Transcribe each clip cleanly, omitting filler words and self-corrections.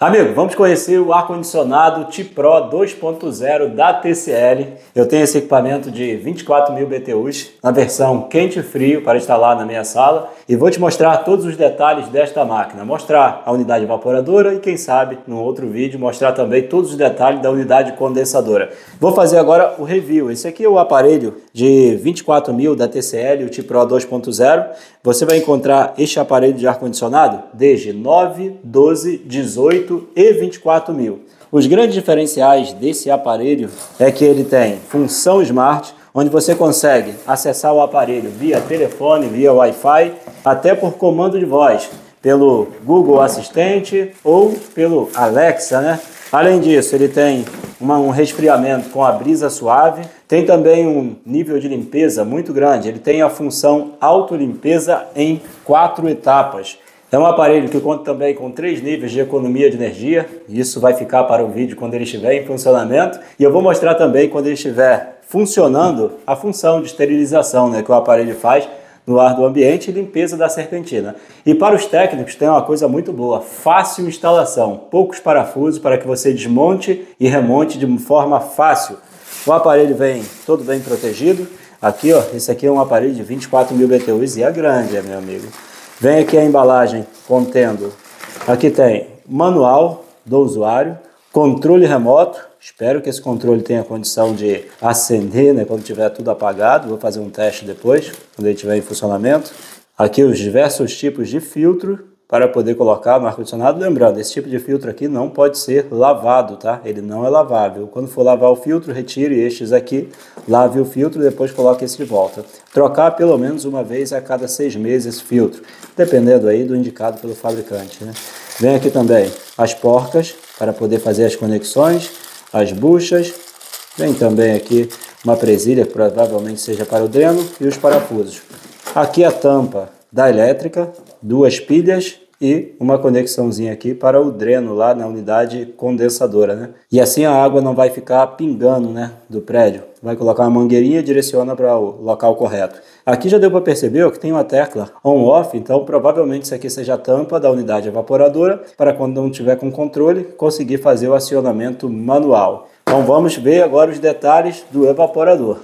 Amigo, vamos conhecer o ar-condicionado T-Pro 2.0 da TCL. Eu tenho esse equipamento de 24.000 BTUs, na versão quente e frio para instalar na minha sala. E vou te mostrar todos os detalhes desta máquina. Mostrar a unidade evaporadora e quem sabe, num outro vídeo, mostrar também todos os detalhes da unidade condensadora. Vou fazer agora o review. Esse aqui é o aparelho de 24.000 da TCL, o T-Pro 2.0. Você vai encontrar este aparelho de ar-condicionado desde 9, 12, 18 e 24.000. Os grandes diferenciais desse aparelho é que ele tem função Smart, onde você consegue acessar o aparelho via telefone, via Wi-Fi, até por comando de voz, pelo Google Assistente ou pelo Alexa, né? Além disso, ele tem um resfriamento com a brisa suave, tem também um nível de limpeza muito grande, ele tem a função autolimpeza em 4 etapas. É um aparelho que conta também com 3 níveis de economia de energia, isso vai ficar para o vídeo quando ele estiver em funcionamento, e eu vou mostrar também quando ele estiver funcionando a função de esterilização, né, que o aparelho faz no ar do ambiente e limpeza da serpentina. E para os técnicos tem uma coisa muito boa, fácil instalação, poucos parafusos para que você desmonte e remonte de forma fácil. O aparelho vem todo bem protegido, aqui ó, esse aqui é um aparelho de 24.000 BTUs e é grande, meu amigo. Vem aqui a embalagem contendo, aqui tem manual do usuário, controle remoto, espero que esse controle tenha condição de acender, né, quando tiver tudo apagado, vou fazer um teste depois, quando ele estiver em funcionamento. Aqui os diversos tipos de filtro para poder colocar no ar-condicionado, lembrando, esse tipo de filtro aqui não pode ser lavado, tá? Ele não é lavável. Quando for lavar o filtro, retire estes aqui, lave o filtro e depois coloque esse de volta. Trocar pelo menos uma vez a cada 6 meses esse filtro, dependendo aí do indicado pelo fabricante, né? Vem aqui também as porcas para poder fazer as conexões, as buchas, vem também aqui uma presilha que provavelmente seja para o dreno e os parafusos. Aqui a tampa da elétrica, 2 pilhas e uma conexãozinha aqui para o dreno lá na unidade condensadora, né? E assim a água não vai ficar pingando, né, do prédio. Vai colocar uma mangueirinha e direciona para o local correto. Aqui já deu para perceber ó, que tem uma tecla on-off, então provavelmente isso aqui seja a tampa da unidade evaporadora para quando não tiver com controle conseguir fazer o acionamento manual. Então vamos ver agora os detalhes do evaporador.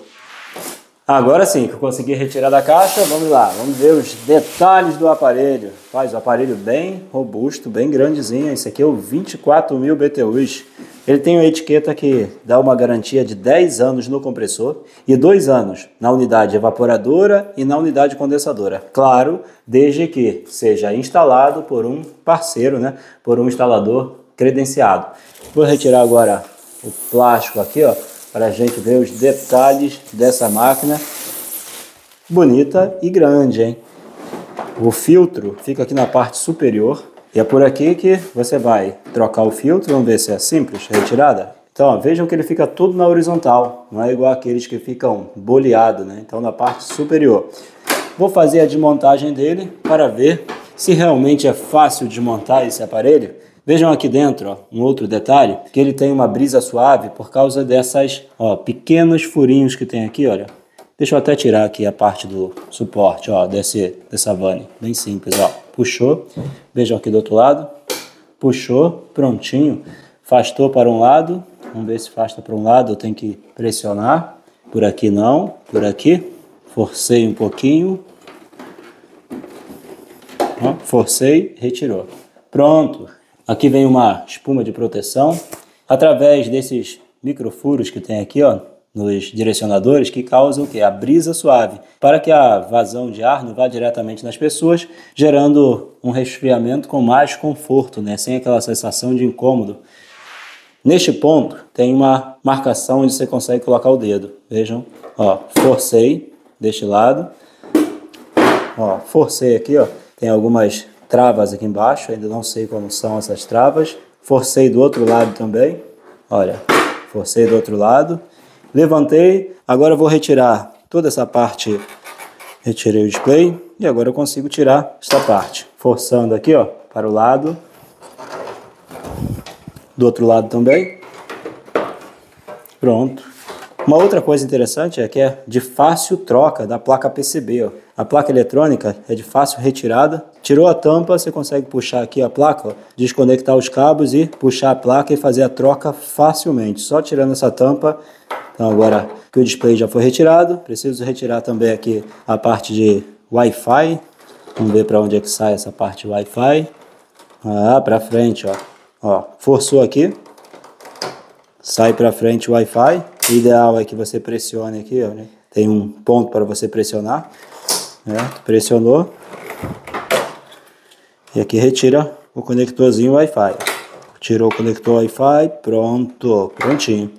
Agora sim, que eu consegui retirar da caixa, vamos lá, vamos ver os detalhes do aparelho. Faz o aparelho bem robusto, bem grandezinho, esse aqui é o 24.000 BTUs. Ele tem uma etiqueta que dá uma garantia de 10 anos no compressor e 2 anos na unidade evaporadora e na unidade condensadora. Claro, desde que seja instalado por um parceiro, né, por um instalador credenciado. Vou retirar agora o plástico aqui, ó, para a gente ver os detalhes dessa máquina bonita e grande, hein? O filtro fica aqui na parte superior e é por aqui que você vai trocar o filtro. Vamos ver se é simples, retirada. Então, ó, vejam que ele fica todo na horizontal, não é igual aqueles que ficam boleados, né? Então, na parte superior. Vou fazer a desmontagem dele para ver se realmente é fácil desmontar esse aparelho. Vejam aqui dentro, ó, um outro detalhe, que ele tem uma brisa suave por causa dessas ó, pequenos furinhos que tem aqui, olha. Deixa eu até tirar aqui a parte do suporte, ó, dessa vane, bem simples, ó. Puxou, vejam aqui do outro lado, puxou, prontinho, afastou para um lado, vamos ver se afasta para um lado, eu tenho que pressionar, por aqui não, por aqui, forcei um pouquinho, ó, forcei, retirou, pronto. Aqui vem uma espuma de proteção, através desses microfuros que tem aqui, ó, nos direcionadores, que causam o quê? A brisa suave, para que a vazão de ar não vá diretamente nas pessoas, gerando um resfriamento com mais conforto, né? Sem aquela sensação de incômodo. Neste ponto, tem uma marcação onde você consegue colocar o dedo. Vejam, ó, forcei deste lado, ó, forcei aqui, ó, tem algumas travas aqui embaixo, ainda não sei como são essas travas. Forcei do outro lado também, olha, forcei do outro lado, levantei, agora eu vou retirar toda essa parte, retirei o display e agora eu consigo tirar essa parte, forçando aqui, ó, para o lado, do outro lado também, pronto, Uma outra coisa interessante é que é de fácil troca da placa PCB. Ó. A placa eletrônica é de fácil retirada. Tirou a tampa, você consegue puxar aqui a placa, ó, desconectar os cabos e puxar a placa e fazer a troca facilmente. Só tirando essa tampa. Então agora que o display já foi retirado, preciso retirar também aqui a parte de Wi-Fi. Vamos ver para onde é que sai essa parte Wi-Fi. Ah, para frente, ó. Ó, forçou aqui. Sai para frente o Wi-Fi. O ideal é que você pressione aqui, ó, né? Tem um ponto para você pressionar. Né? Pressionou. E aqui retira o conectorzinho Wi-Fi. Tirou o conector Wi-Fi, pronto, prontinho.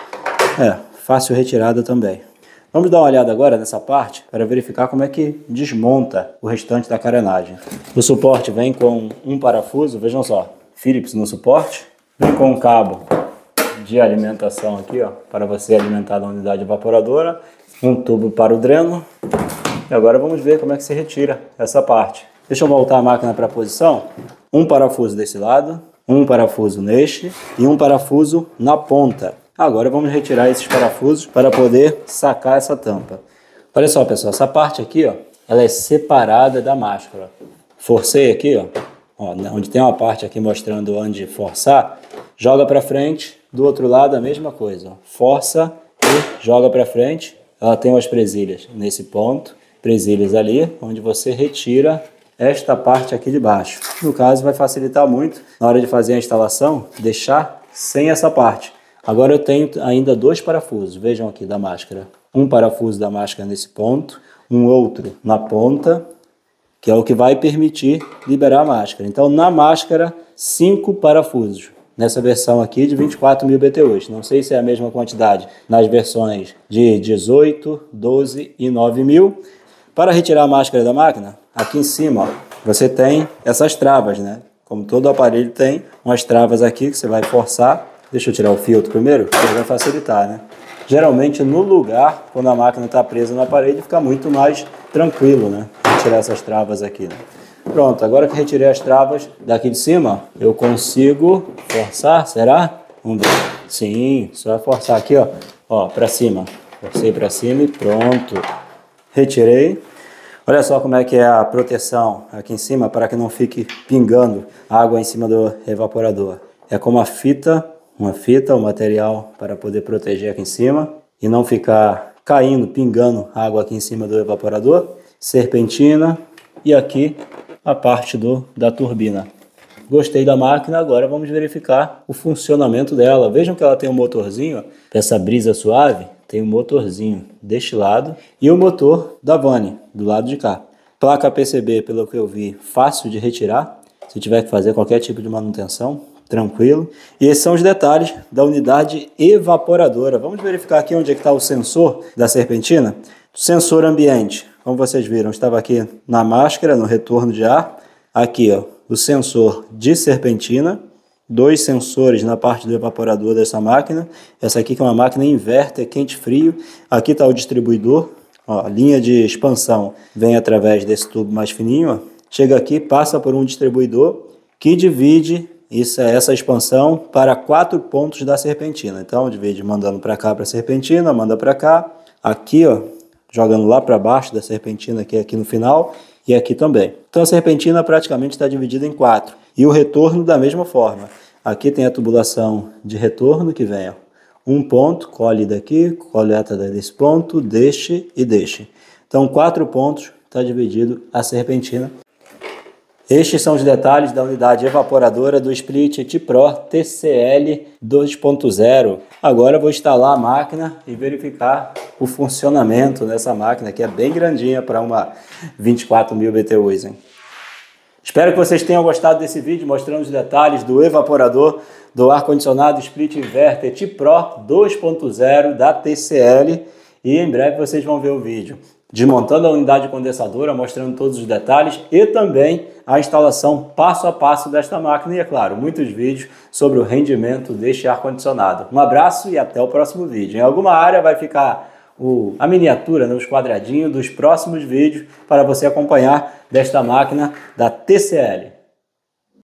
Fácil retirada também. Vamos dar uma olhada agora nessa parte para verificar como é que desmonta o restante da carenagem. O suporte vem com um parafuso, vejam só, Phillips no suporte. Vem com um cabo de alimentação aqui, ó, para você alimentar a unidade evaporadora. Um tubo para o dreno. E agora vamos ver como é que se retira essa parte. Deixa eu voltar a máquina para a posição. Um parafuso desse lado, um parafuso neste e um parafuso na ponta. Agora vamos retirar esses parafusos para poder sacar essa tampa. Olha só, pessoal, essa parte aqui, ó, ela é separada da máscara. Forcei aqui, ó, onde tem uma parte aqui mostrando onde forçar, joga para frente. Do outro lado a mesma coisa, ó. Força e joga para frente. Ela tem umas presilhas nesse ponto, presilhas ali, onde você retira esta parte aqui de baixo. No caso vai facilitar muito na hora de fazer a instalação, deixar sem essa parte. Agora eu tenho ainda dois parafusos, vejam aqui da máscara. Um parafuso da máscara nesse ponto, um outro na ponta, que é o que vai permitir liberar a máscara. Então na máscara, 5 parafusos. Nessa versão aqui de 24.000 BTUs. Não sei se é a mesma quantidade nas versões de 18, 12 e 9.000. Para retirar a máscara da máquina, aqui em cima, ó, você tem essas travas, né? Como todo aparelho tem umas travas aqui que você vai forçar. Deixa eu tirar o filtro primeiro, que vai facilitar, né? Geralmente no lugar, quando a máquina está presa no aparelho, fica muito mais tranquilo, né? Retirar essas travas aqui, né? Pronto, agora que retirei as travas daqui de cima, eu consigo forçar, será? Vamos ver. Sim, só forçar aqui, ó, para cima. Forcei para cima e pronto. Retirei. Olha só como é que é a proteção aqui em cima para que não fique pingando água em cima do evaporador. É com uma fita, um material para poder proteger aqui em cima e não ficar caindo, pingando água aqui em cima do evaporador. Serpentina e aqui a parte da turbina. Gostei da máquina, agora vamos verificar o funcionamento dela. Vejam que ela tem um motorzinho, para essa brisa suave, tem um motorzinho deste lado e o motor da Vani, do lado de cá. Placa PCB, pelo que eu vi, fácil de retirar, se tiver que fazer qualquer tipo de manutenção, tranquilo. E esses são os detalhes da unidade evaporadora. Vamos verificar aqui onde é que está o sensor da serpentina. Sensor ambiente, como vocês viram, estava aqui na máscara, no retorno de ar. Aqui, ó, o sensor de serpentina. 2 sensores na parte do evaporador dessa máquina. Essa aqui que é uma máquina inverter quente-frio. Aqui está o distribuidor. Ó, a linha de expansão vem através desse tubo mais fininho. Ó. Chega aqui, passa por um distribuidor que divide essa expansão para 4 pontos da serpentina. Então, divide mandando para cá para a serpentina, manda para cá. Aqui, ó, jogando lá para baixo da serpentina, que é aqui no final, e aqui também. Então a serpentina praticamente está dividida em 4. E o retorno da mesma forma. Aqui tem a tubulação de retorno que vem, ó, um ponto, colhe daqui, coleta desse ponto, deste e deste. Então 4 pontos está dividido a serpentina. Estes são os detalhes da unidade evaporadora do Split T-Pro TCL 2.0. Agora eu vou instalar a máquina e verificar o funcionamento dessa máquina, que é bem grandinha para uma 24.000 BTUs. Hein? Espero que vocês tenham gostado desse vídeo mostrando os detalhes do evaporador do ar-condicionado Split Inverter T-Pro 2.0 da TCL. E em breve vocês vão ver o vídeo desmontando a unidade condensadora, mostrando todos os detalhes e também a instalação passo a passo desta máquina e, é claro, muitos vídeos sobre o rendimento deste ar-condicionado. Um abraço e até o próximo vídeo. Em alguma área vai ficar a miniatura, né, os quadradinhos dos próximos vídeos para você acompanhar desta máquina da TCL.